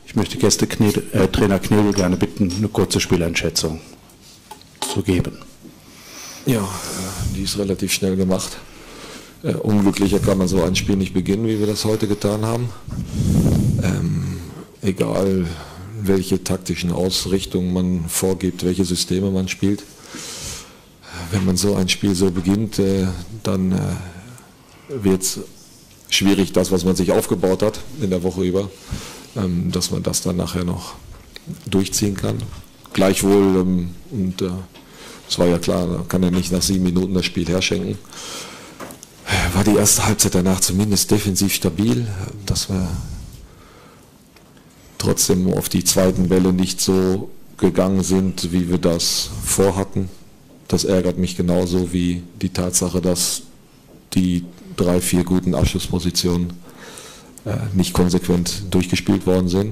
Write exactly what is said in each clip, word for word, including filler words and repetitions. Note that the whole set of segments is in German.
Ich möchte Gäste Knedel, äh, Trainer Knedel gerne bitten, eine kurze Spieleinschätzung zu geben. Ja, die ist relativ schnell gemacht. Äh, unglücklicher kann man so ein Spiel nicht beginnen, wie wir das heute getan haben. Ähm, egal, welche taktischen Ausrichtungen man vorgibt, welche Systeme man spielt. Wenn man so ein Spiel so beginnt, äh, dann äh, wird es schwierig, das, was man sich aufgebaut hat in der Woche über, ähm, dass man das dann nachher noch durchziehen kann. Gleichwohl, ähm, und äh, es war ja klar, man kann ja nicht nach sieben Minuten das Spiel herschenken, war die erste Halbzeit danach zumindest defensiv stabil, dass wir trotzdem auf die zweiten Welle nicht so gegangen sind, wie wir das vorhatten. Das ärgert mich genauso wie die Tatsache, dass die drei, vier guten Abschlusspositionen äh, nicht konsequent durchgespielt worden sind.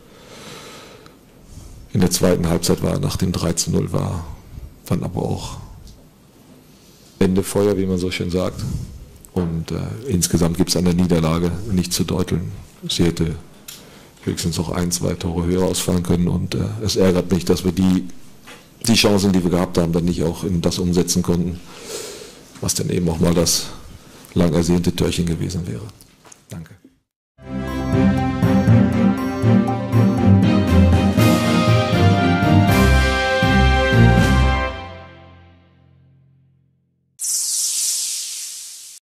In der zweiten Halbzeit war nach dem drei zu null war dann aber auch Ende Feuer, wie man so schön sagt. Und äh, insgesamt gibt es an der Niederlage nicht zu deuteln. Sie hätte höchstens auch ein, zwei Tore höher ausfallen können und äh, es ärgert mich, dass wir die, die Chancen, die wir gehabt haben, dann nicht auch in das umsetzen konnten, was dann eben auch mal das lang ersehnte Törchen gewesen wäre. Danke.